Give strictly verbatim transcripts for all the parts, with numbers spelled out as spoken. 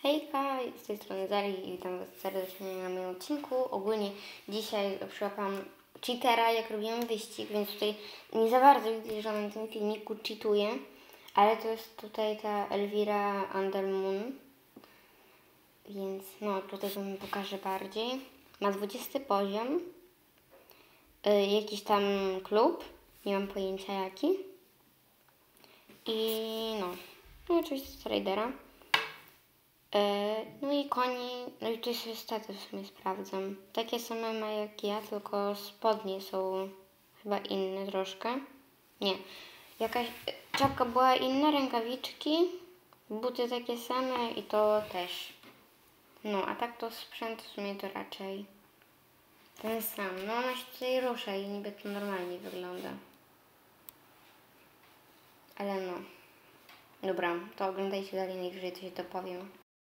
Hejka, z tej strony Zari i witam Was serdecznie na moim odcinku. Ogólnie dzisiaj przyłapałam cheatera, jak robiłam wyścig, więc tutaj nie za bardzo widzę, że na tym filmiku cheatuję, ale to jest tutaj ta Elvira Undermoon, więc no tutaj Wam pokażę bardziej. Ma dwudziesty poziom, yy, jakiś tam klub, nie mam pojęcia jaki. I no, no oczywiście z Raidera. No i koni, no i tu się staty w sumie sprawdzam. Takie same ma jak ja, tylko spodnie są chyba inne troszkę. Nie, jakaś czapka była inna, rękawiczki, buty takie same i to też. No, a tak to sprzęt w sumie to raczej ten sam. No ona się tutaj rusza i niby to normalnie wygląda. Ale no. Dobra, to oglądajcie dalej, najwyżej to się dopowiem.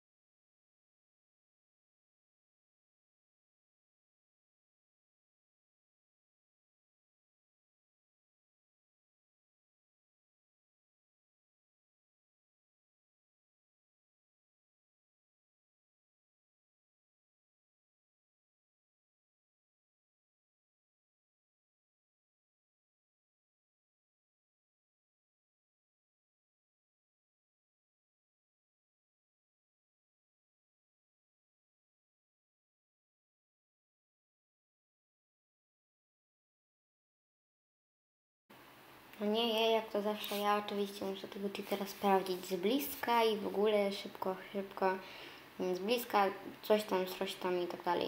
No nie, ja jak to zawsze, ja oczywiście muszę tego cheatera sprawdzić z bliska i w ogóle szybko, szybko z bliska, coś tam, coś tam i tak dalej.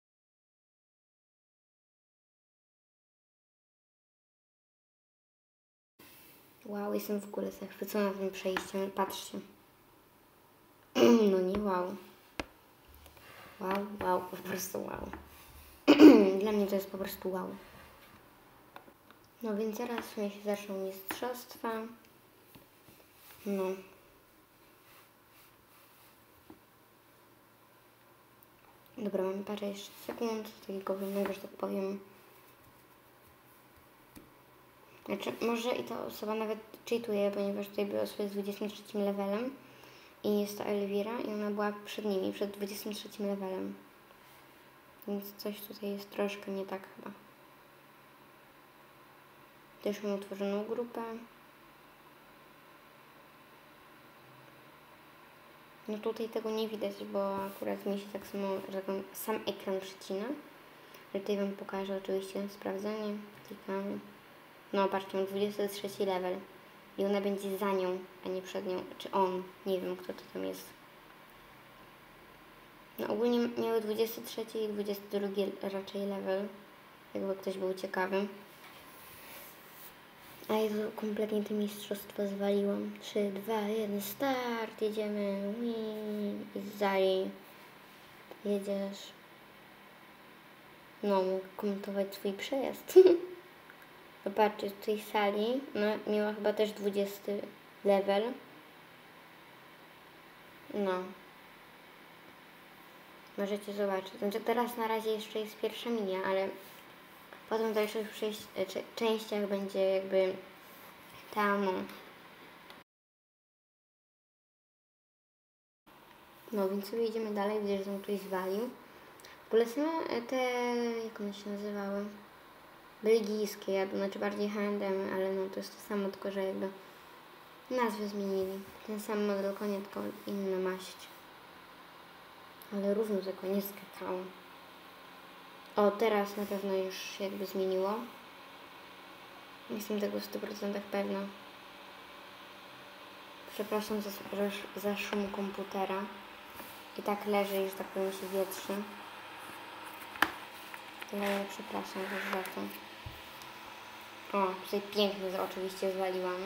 Wow, jestem w ogóle zachwycona tym przejściem, patrzcie. No nie wow. Wow, wow, po prostu wow. Dla mnie to jest po prostu wow. No więc zaraz w sumie się zaczną mistrzostwa. No. Dobra, mamy parę jeszcze sekund takiego wolnego, że tak powiem. Znaczy, może i ta osoba nawet cheatuje, ponieważ tutaj była osoba z dwudziestym trzecim levelem i jest to Elvira i ona była przed nimi, przed dwudziestym trzecim levelem. Więc coś tutaj jest troszkę nie tak chyba. Też mam utworzoną grupę. No tutaj tego nie widać, bo akurat mi się tak samo, że sam ekran przycina. Ale tutaj Wam pokażę oczywiście sprawdzenie. Klikamy. No patrzcie, mam dwudziesty trzeci level. I ona będzie za nią, a nie przed nią. Czy on. Nie wiem, kto to tam jest. No ogólnie miały dwudziesty trzeci i dwudziesty drugi raczej level. Jakby ktoś był ciekawy. A ja to kompletnie te mistrzostwo zwaliłam. trzy, dwa, jeden, start, jedziemy. I Zari. Jedziesz. No, mogę komentować swój przejazd. Zobaczcie, w tej sali no, miała chyba też dwudziesty level. No. Możecie zobaczyć. Znaczy teraz na razie jeszcze jest pierwsza minia, ale potem w dalszych częściach będzie jakby tam. No. No więc sobie idziemy dalej, widzę, że tam ktoś zwalił. W ogóle same te, jak one się nazywały? Belgijskie, ja to znaczy bardziej H and M, ale no to jest to samo, tylko że jakby nazwę zmienili. Ten sam model konia, tylko inna maść. Ale równo te konie skakały. O, teraz na pewno już się jakby zmieniło. Jestem tego w stu procentach pewna. Przepraszam za, za szum komputera. I tak leży i, że tak powiem, się wietrzy. Ale przepraszam też za to. O, tutaj pięknie oczywiście zwaliłam.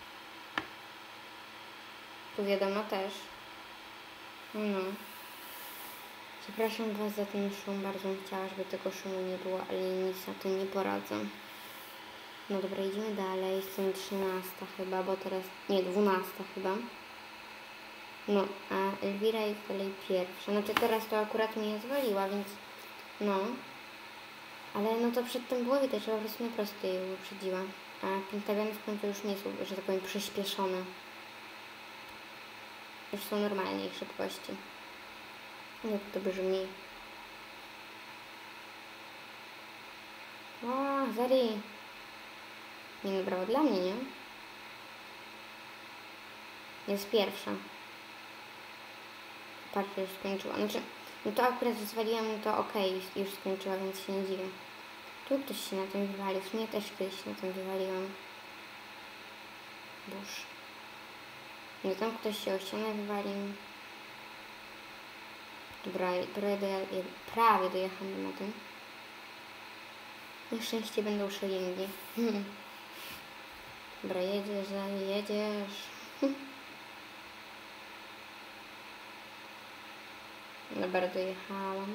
Tu wiadomo też. No. Przepraszam Was za ten szum, bardzo bym chciała, żeby tego szumu nie było, ale nic na tym nie poradzę. No dobra, idziemy dalej, jestem trzynasta chyba, bo teraz, nie, dwunasta chyba. No, a Elvira jest dalej pierwsza. Znaczy teraz to akurat mnie zwaliła, więc no. Ale no to przedtem było widać, że po prostu na prosto ją wyprzedziła. A pentagony w końcu już nie są, że tak powiem, przyspieszone. już są normalnej szybkości. Jak to brzmi? O, Zari. Nie no, brawo dla mnie, nie? Jest pierwsza. Patrz, już skończyła. Znaczy, no to akurat zwaliłam, no to okej, okay, już, już skończyła, więc się nie dziwię. Tu ktoś się na tym wywalił. W sumie też kiedyś na tym wywaliłam. Boż. No tam ktoś się o ścianę wywalił. Dobra, prawie, doja prawie dojechałam na tym. Na szczęście będą szalingi. Dobra, jedziesz, jedziesz. Dobra, dojechałam.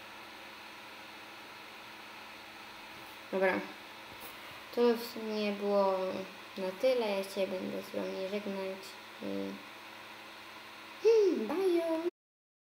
Dobra. To w sumie było na tyle. Ja się będę z wami żegnać. I... Hmm, bye!